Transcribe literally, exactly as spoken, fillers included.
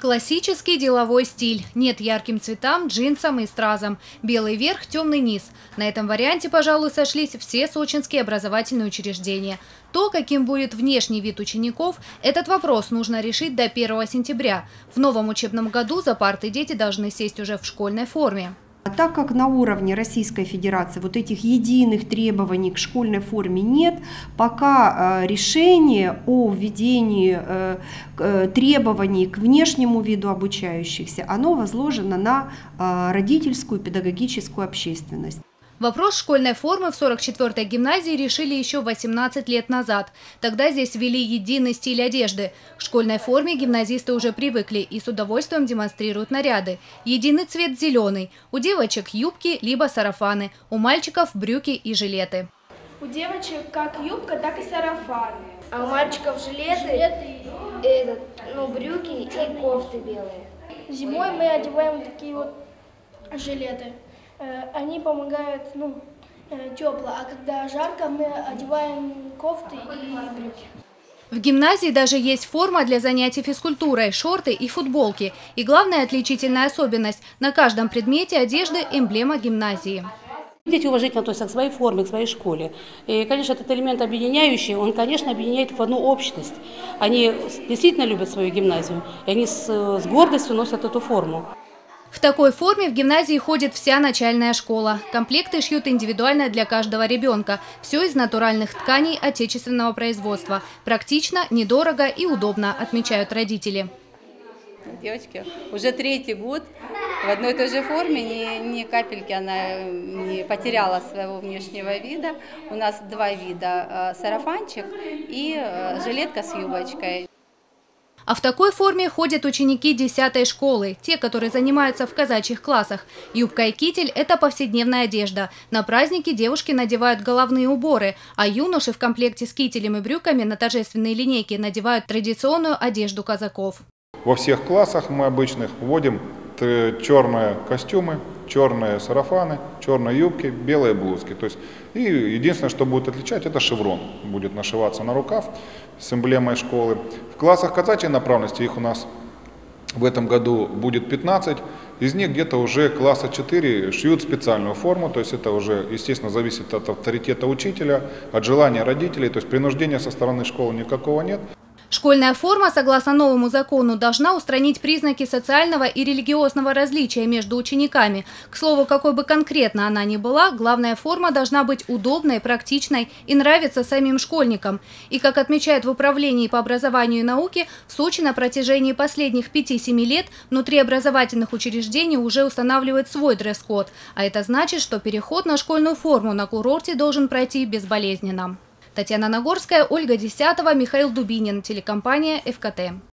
Классический деловой стиль. Нет ярким цветам, джинсам и стразам. Белый верх, темный низ. На этом варианте, пожалуй, сошлись все сочинские образовательные учреждения. То, каким будет внешний вид учеников, этот вопрос нужно решить до первого сентября. В новом учебном году за парты дети должны сесть уже в школьной форме. Так как на уровне Российской Федерации вот этих единых требований к школьной форме нет, пока решение о введении требований к внешнему виду обучающихся, оно возложено на родительскую педагогическую общественность. Вопрос школьной формы в сорок четвёртой гимназии решили еще восемнадцать лет назад. Тогда здесь ввели единый стиль одежды. К школьной форме гимназисты уже привыкли и с удовольствием демонстрируют наряды. Единый цвет зеленый. У девочек юбки либо сарафаны, у мальчиков брюки и жилеты. У девочек как юбка, так и сарафаны. А у мальчиков жилеты, жилеты этот, ну, брюки и кофты белые. Зимой мы одеваем такие вот жилеты. Они помогают, ну, тепло, а когда жарко, мы одеваем кофты и брюки. В гимназии даже есть форма для занятий физкультурой, шорты и футболки. И главная отличительная особенность – на каждом предмете одежды эмблема гимназии. Дети уважительно относятся к своей форме, к своей школе. И, конечно, этот элемент объединяющий, он, конечно, объединяет в одну общность. Они действительно любят свою гимназию, и они с, с гордостью носят эту форму. В такой форме в гимназии ходит вся начальная школа. Комплекты шьют индивидуально для каждого ребенка. Все из натуральных тканей отечественного производства. Практично, недорого и удобно, отмечают родители. Девочки, уже третий год в одной и той же форме, ни, ни капельки она не потеряла своего внешнего вида. У нас два вида – сарафанчик и жилетка с юбочкой. А в такой форме ходят ученики десятой школы, те, которые занимаются в казачьих классах. Юбка и китель – это повседневная одежда. На праздники девушки надевают головные уборы, а юноши в комплекте с кителем и брюками на торжественные линейки надевают традиционную одежду казаков. Во всех классах мы обычных вводим черные костюмы, черные сарафаны, черные юбки, белые блузки. То есть, и единственное, что будет отличать, это шеврон. Будет нашиваться на рукав с эмблемой школы. В классах казачьей направленности их у нас в этом году будет пятнадцать. Из них где-то уже класса четыре шьют специальную форму. То есть это уже, естественно, зависит от авторитета учителя, от желания родителей. То есть принуждения со стороны школы никакого нет. Школьная форма, согласно новому закону, должна устранить признаки социального и религиозного различия между учениками. К слову, какой бы конкретно она ни была, главная форма должна быть удобной, практичной и нравиться самим школьникам. И, как отмечают в Управлении по образованию и науке, в Сочи на протяжении последних пяти-семи лет внутри образовательных учреждений уже устанавливает свой дресс-код. А это значит, что переход на школьную форму на курорте должен пройти безболезненно. Татьяна Нагорская, Ольга Десятова, Михаил Дубинин, телекомпания эф ка тэ.